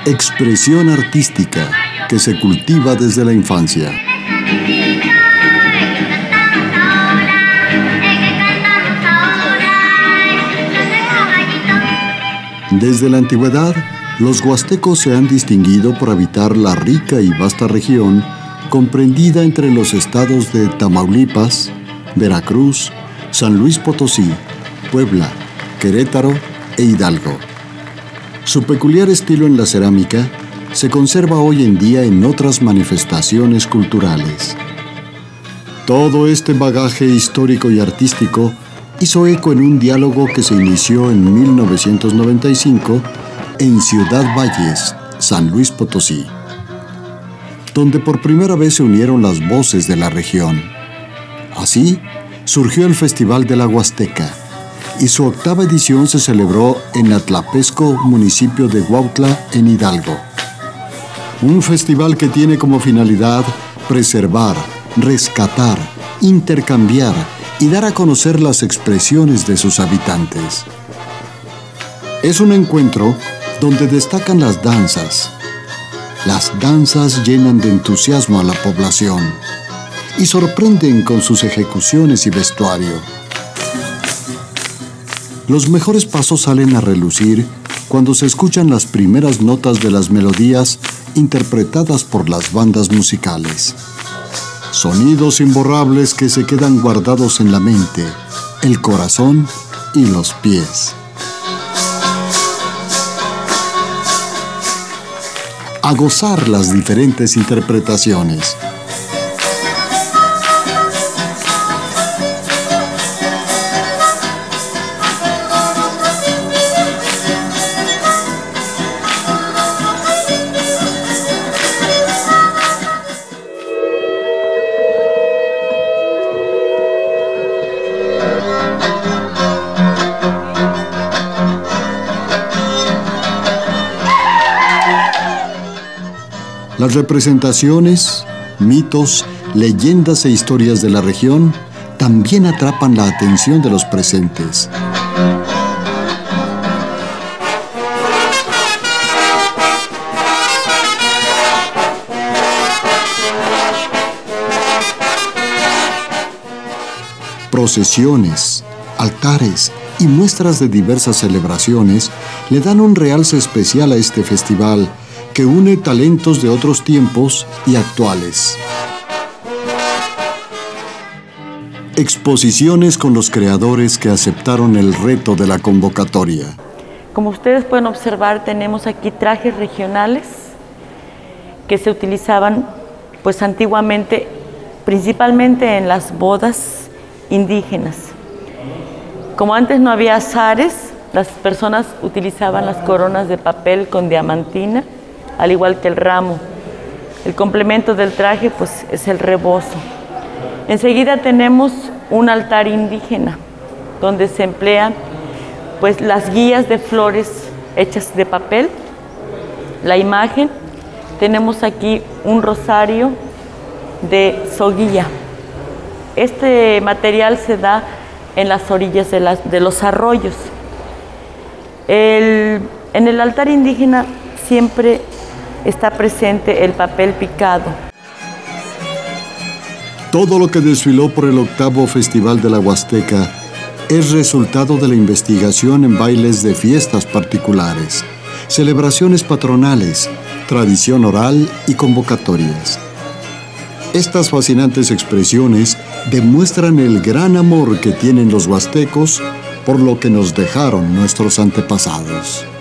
Expresión artística que se cultiva desde la infancia. Desde la antigüedad, los huastecos se han distinguido por habitar la rica y vasta región comprendida entre los estados de Tamaulipas, Veracruz, San Luis Potosí, Puebla, Querétaro e Hidalgo. Su peculiar estilo en la cerámica se conserva hoy en día en otras manifestaciones culturales. Todo este bagaje histórico y artístico hizo eco en un diálogo que se inició en 1995 en Ciudad Valles, San Luis Potosí, donde por primera vez se unieron las voces de la región. Así surgió el Festival de la Huasteca, y su 8ª edición se celebró en Atlapesco, municipio de Huautla, en Hidalgo. Un festival que tiene como finalidad preservar, rescatar, intercambiar y dar a conocer las expresiones de sus habitantes. Es un encuentro donde destacan las danzas. Las danzas llenan de entusiasmo a la población y sorprenden con sus ejecuciones y vestuario. Los mejores pasos salen a relucir cuando se escuchan las primeras notas de las melodías interpretadas por las bandas musicales. Sonidos imborrables que se quedan guardados en la mente, el corazón y los pies. A gozar las diferentes interpretaciones. Las representaciones, mitos, leyendas e historias de la región también atrapan la atención de los presentes. Procesiones, altares y muestras de diversas celebraciones le dan un realce especial a este festival que une talentos de otros tiempos y actuales. Exposiciones con los creadores que aceptaron el reto de la convocatoria. Como ustedes pueden observar, tenemos aquí trajes regionales que se utilizaban pues antiguamente, principalmente en las bodas indígenas. Como antes no había azares, las personas utilizaban las coronas de papel con diamantina, al igual que el ramo. El complemento del traje pues es el rebozo. Enseguida tenemos un altar indígena donde se emplean pues las guías de flores hechas de papel, la imagen. Tenemos aquí un rosario de soguilla. Este material se da en las orillas de los arroyos. En el altar indígena siempre está presente el papel picado. Todo lo que desfiló por el 8º Festival de la Huasteca es resultado de la investigación en bailes de fiestas particulares, celebraciones patronales, tradición oral y convocatorias. Estas fascinantes expresiones demuestran el gran amor que tienen los huastecos por lo que nos dejaron nuestros antepasados.